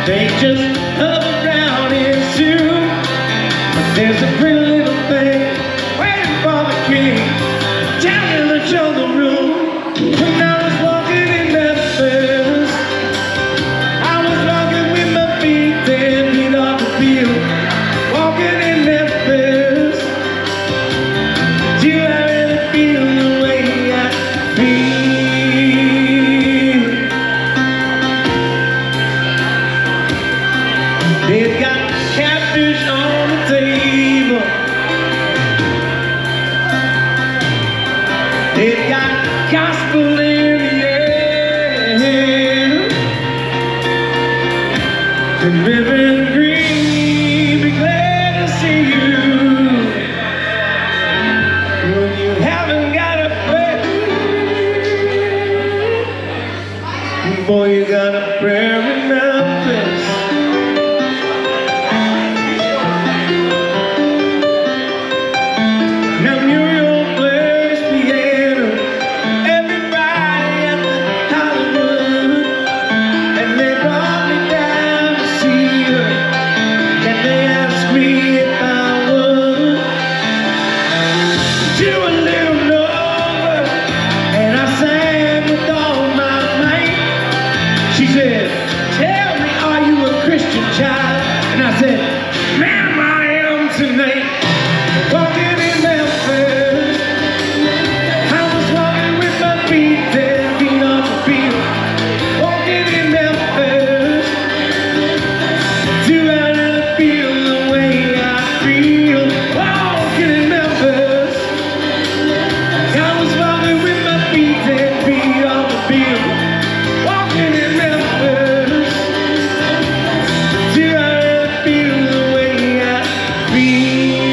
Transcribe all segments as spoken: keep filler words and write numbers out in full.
They just hover around here soon. But there's a pretty little thing waiting for the king down in the jungle room. When I was walking in Memphis, I was walking with my feet ten feet off the field. Walking in Memphis, do I really feel the way I feel? They've got catfish on the table. They've got gospel in the air. And Reverend Green, be glad to see you. When you haven't got a prayer, boy, you got a prayer in Memphis. Now Muriel plays piano every Friday at the Hollywood, and they brought me down to see her, and they asked me if I would do a little number, and I sang with all my might. She said, "Tell me, are you a Christian child?" And I said, "Ma'am, I am tonight." Walking in Memphis, I was walking with my feet ten feet off the field. Walking in Memphis, do I really feel the way I feel? Walking in Memphis, I was walking with my feet ten feet off the field. Walking in Memphis, do I really feel the way I feel?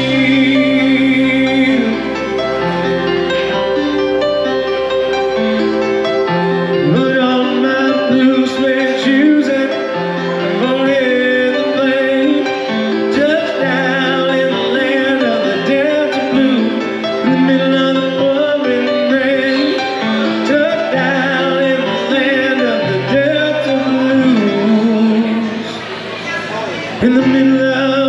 Put on my blue suede shoes and I'm gonna hit the plane. Touchdown in the land of the Delta Blues, in the middle of the pouring rain. Touchdown in the land of the Delta Blues, in the middle of